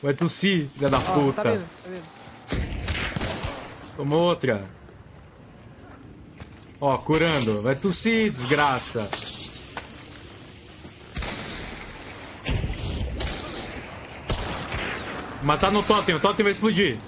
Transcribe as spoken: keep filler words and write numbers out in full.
Vai tossir, filha da Ó, puta. tá vendo? Tá vendo? Toma outra. Ó, curando. Vai tossir, desgraça. Matar no totem, o totem vai explodir.